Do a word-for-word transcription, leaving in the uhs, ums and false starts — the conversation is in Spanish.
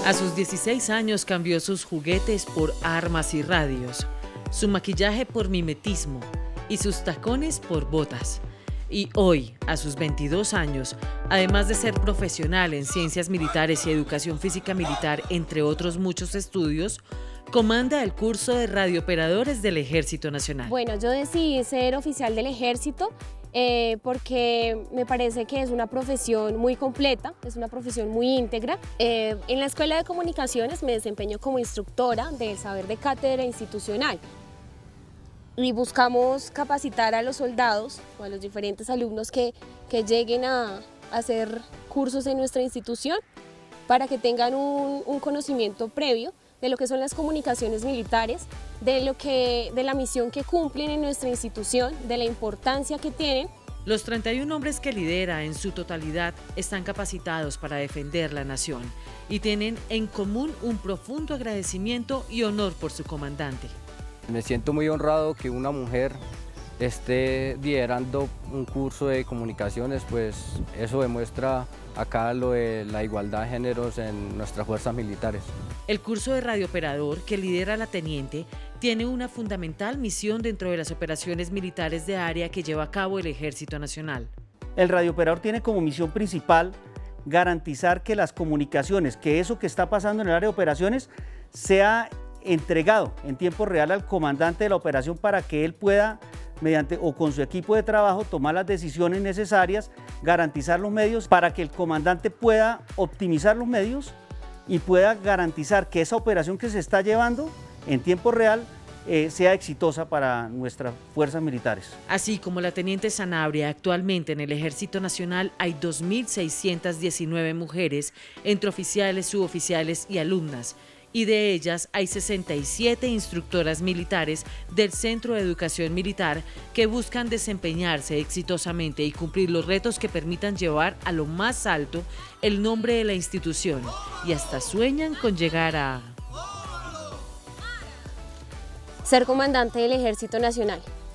A sus dieciséis años cambió sus juguetes por armas y radios, su maquillaje por mimetismo y sus tacones por botas. Y hoy, a sus veintidós años, además de ser profesional en ciencias militares y educación física militar, entre otros muchos estudios, comanda el curso de radiooperadores del Ejército Nacional. Bueno, yo decidí ser oficial del Ejército eh, porque me parece que es una profesión muy completa, es una profesión muy íntegra. Eh, en la Escuela de Comunicaciones me desempeño como instructora del saber de cátedra institucional y buscamos capacitar a los soldados o a los diferentes alumnos que, que lleguen a, a hacer cursos en nuestra institución para que tengan un, un conocimiento previo de lo que son las comunicaciones militares, de, lo que, de la misión que cumplen en nuestra institución, de la importancia que tienen. Los treinta y un hombres que lidera en su totalidad están capacitados para defender la nación y tienen en común un profundo agradecimiento y honor por su comandante. Me siento muy honrado que una mujer esté liderando un curso de comunicaciones, pues eso demuestra acá lo de la igualdad de géneros en nuestras fuerzas militares. El curso de radiooperador que lidera la teniente tiene una fundamental misión dentro de las operaciones militares de área que lleva a cabo el Ejército Nacional. El radiooperador tiene como misión principal garantizar que las comunicaciones, que eso que está pasando en el área de operaciones, sea entregado en tiempo real al comandante de la operación para que él pueda, mediante o con su equipo de trabajo, tomar las decisiones necesarias, garantizar los medios para que el comandante pueda optimizar los medios y pueda garantizar que esa operación que se está llevando en tiempo real eh, sea exitosa para nuestras fuerzas militares. Así como la teniente Sanabria, actualmente en el Ejército Nacional hay dos mil seiscientas diecinueve mujeres entre oficiales, suboficiales y alumnas, y de ellas hay sesenta y siete instructoras militares del Centro de Educación Militar que buscan desempeñarse exitosamente y cumplir los retos que permitan llevar a lo más alto el nombre de la institución y hasta sueñan con llegar a ser comandante del Ejército Nacional.